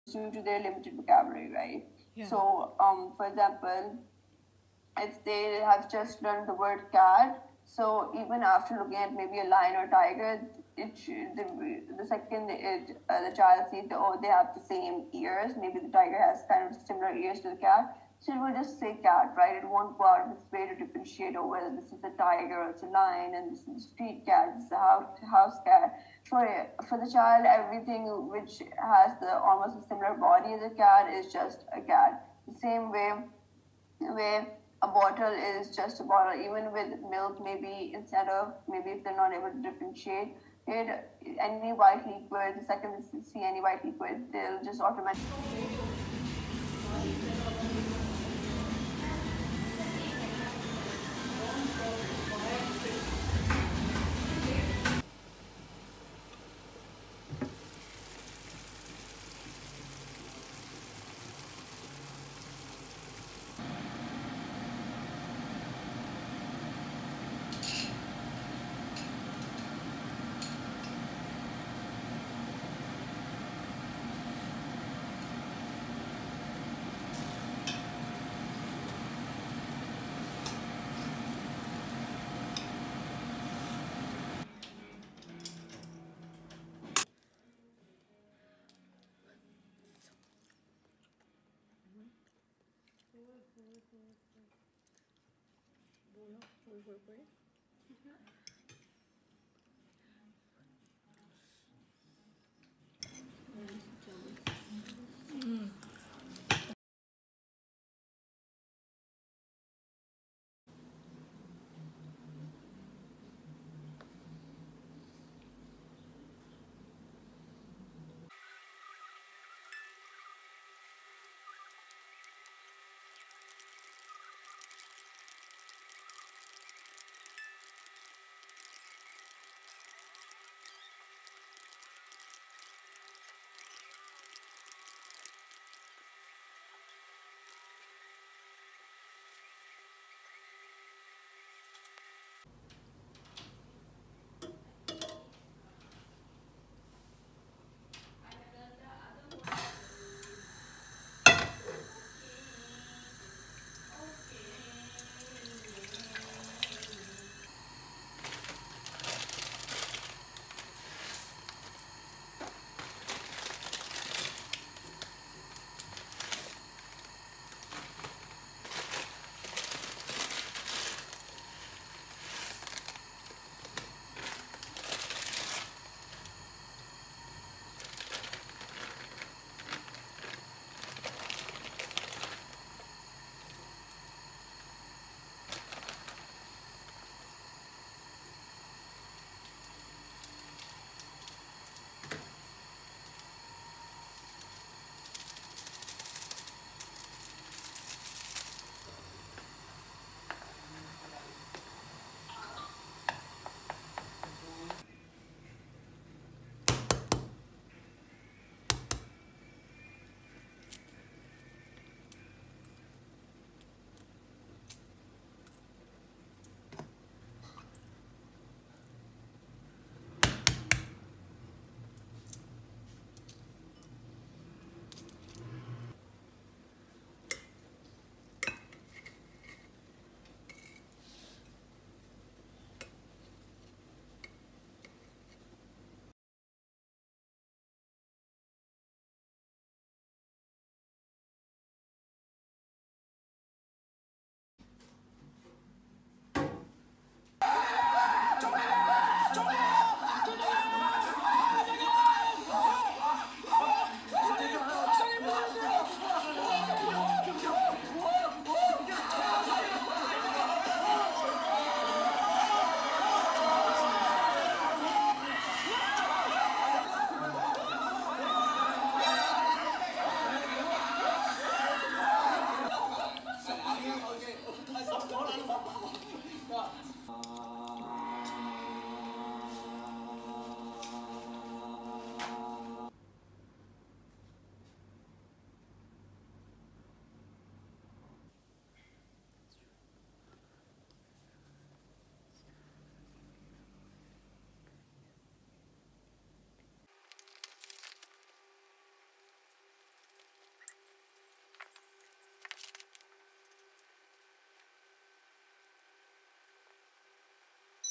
due to their limited vocabulary, right? Yeah. So, for example, if they have just learned the word cat, so even after looking at maybe a lion or tiger, the second the child sees they have the same ears, maybe the tiger has kind of similar ears to the cat, so it will just say cat, right? It won't go out of its way to differentiate, oh, whether this is a tiger or it's a lion, and this is a street cat, this is a house cat. For the child, everything which has the almost a similar body as a cat is just a cat. The same way where a bottle is just a bottle, even with milk, maybe instead of, maybe if they're not able to differentiate it, any white liquid, the second they see any white liquid, they'll just automatically.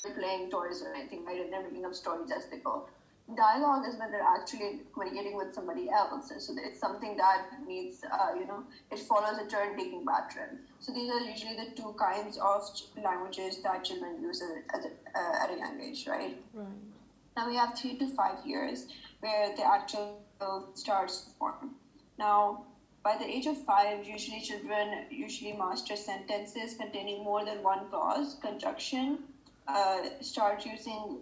playing toys or anything, right? And they're making up stories as they go. Dialogue is when they're actually communicating with somebody else. So it's something that needs, it follows a turn-taking pattern. So these are usually the two kinds of languages that children use at a young age, right? Right. Now we have 3 to 5 years where the actual starts to form. Now, by the age of 5, usually children master sentences containing more than one clause, conjunction, start using,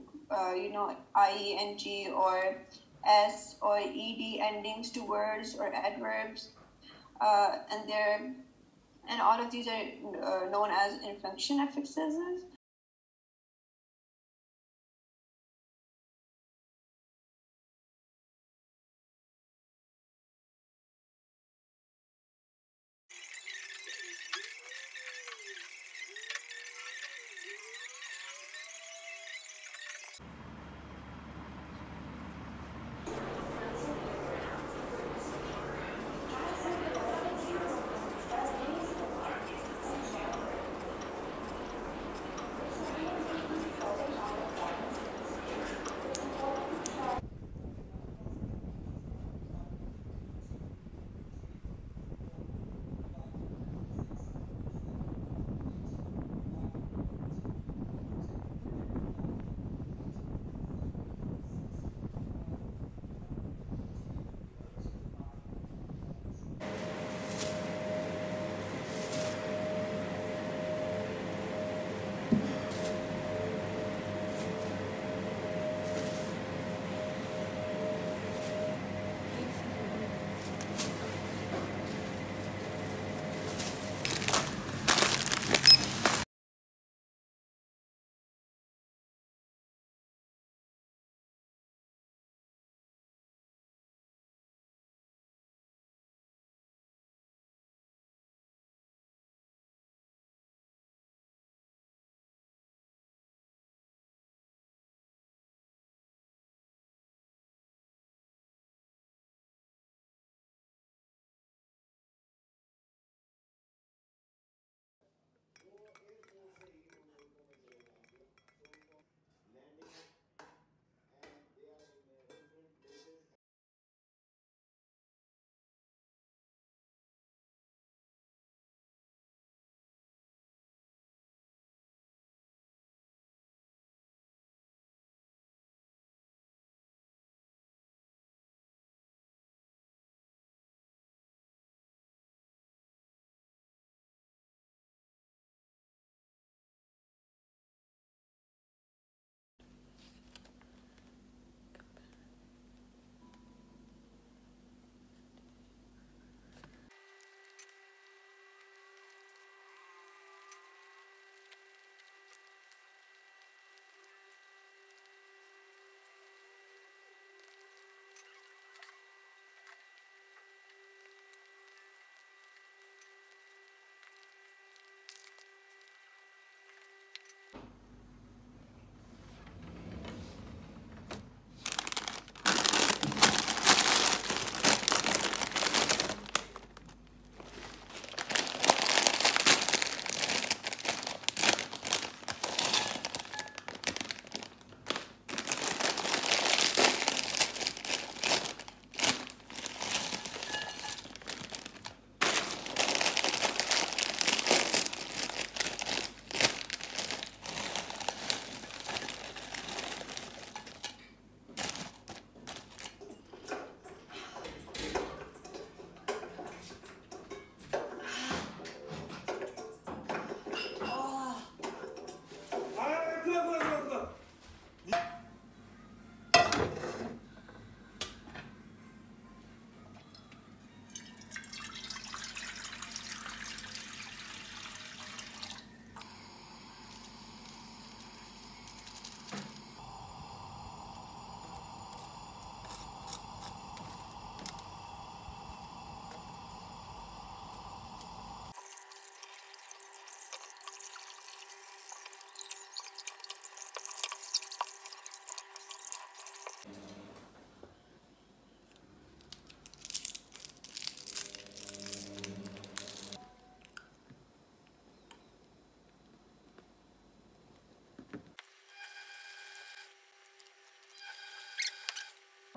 IENG or S or ED endings to words or adverbs, and all of these are known as inflection affixes.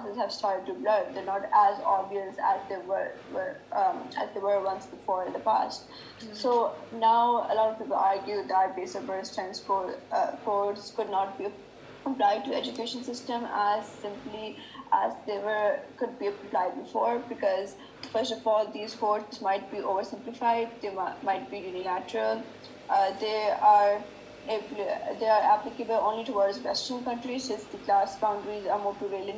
boundaries have started to blur. They're not as obvious as they were once before in the past. So now a lot of people argue that basic birth strength codes could not be applied to education system as simply as they were could be applied before, because first of all these codes might be oversimplified, might be unilateral, they are they are applicable only towards Western countries since the class boundaries are more prevalent.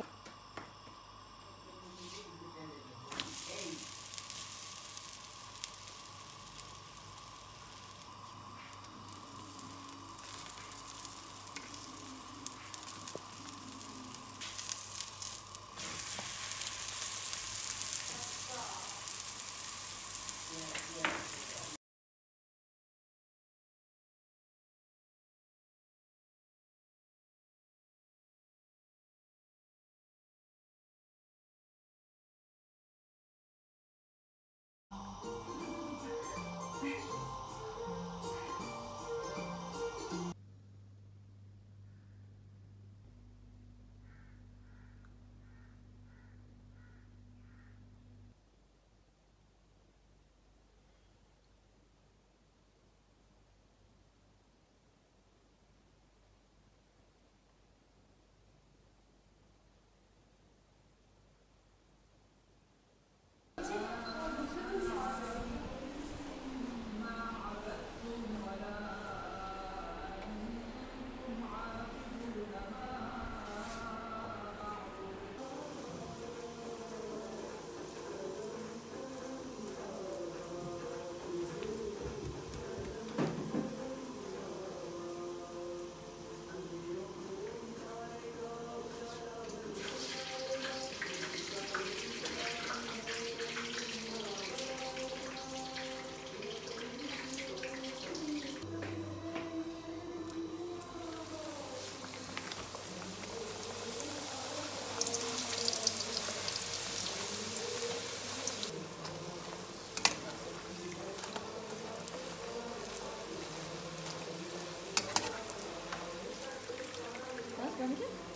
Was? What is it?